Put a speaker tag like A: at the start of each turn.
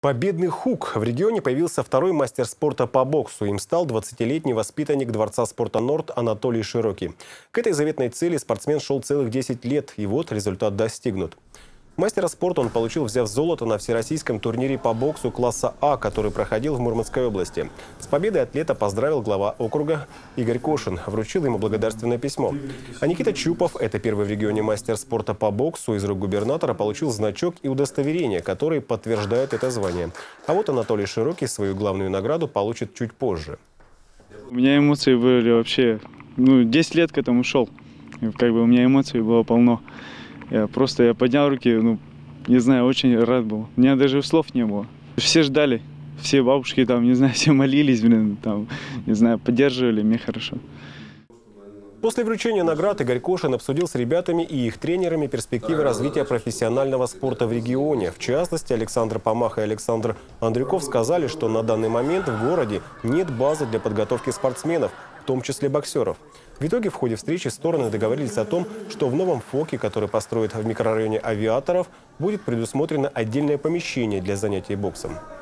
A: Победный хук. В регионе появился второй мастер спорта по боксу. Им стал 20-летний воспитанник Дворца спорта «Норд» Анатолий Широкий. К этой заветной цели спортсмен шел целых 10 лет, и вот результат достигнут. Мастера спорта он получил, взяв золото на всероссийском турнире по боксу класса А, который проходил в Мурманской области. С победой атлета поздравил глава округа Игорь Кошин, вручил ему благодарственное письмо. А Никита Чупов, это первый в регионе мастер спорта по боксу, из рук губернатора получил значок и удостоверение, которые подтверждают это звание. А вот Анатолий Широкий свою главную награду получит чуть позже.
B: У меня эмоции были вообще, 10 лет к этому шел. У меня эмоций было полно. Я поднял руки, не знаю, очень рад был. У меня даже слов не было. Все ждали, все бабушки все молились, поддерживали, мне хорошо.
A: После вручения наград Игорь Кошин обсудил с ребятами и их тренерами перспективы развития профессионального спорта в регионе. В частности, Александр Помах и Александр Андрюков сказали, что на данный момент в городе нет базы для подготовки спортсменов, в том числе боксеров. В итоге в ходе встречи стороны договорились о том, что в новом ФОКе, который построят в микрорайоне Авиаторов, будет предусмотрено отдельное помещение для занятий боксом.